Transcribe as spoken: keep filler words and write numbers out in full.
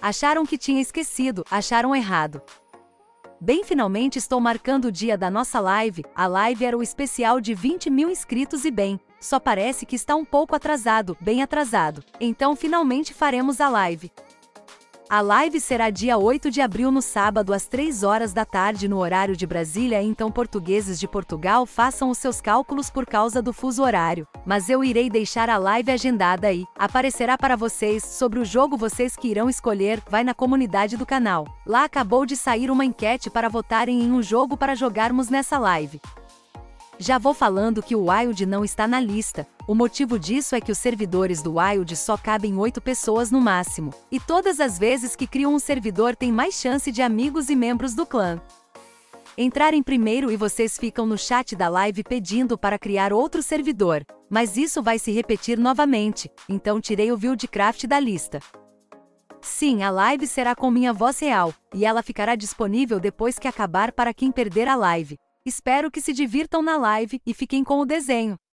Acharam que tinha esquecido, acharam errado. Bem, finalmente estou marcando o dia da nossa live. A live era o especial de vinte mil inscritos e bem, só parece que está um pouco atrasado, bem atrasado. Então finalmente faremos a live. A live será dia oito de abril no sábado às três horas da tarde no horário de Brasília, então portugueses de Portugal façam os seus cálculos por causa do fuso horário. Mas eu irei deixar a live agendada aí, aparecerá para vocês, sobre o jogo vocês que irão escolher, vai na comunidade do canal. Lá acabou de sair uma enquete para votarem em um jogo para jogarmos nessa live. Já vou falando que o Wild não está na lista. O motivo disso é que os servidores do Wild só cabem oito pessoas no máximo, e todas as vezes que criam um servidor tem mais chance de amigos e membros do clã entrarem primeiro e vocês ficam no chat da live pedindo para criar outro servidor, mas isso vai se repetir novamente, então tirei o Wildcraft da lista. Sim, a live será com minha voz real, e ela ficará disponível depois que acabar para quem perder a live. Espero que se divirtam na live e fiquem com o desenho.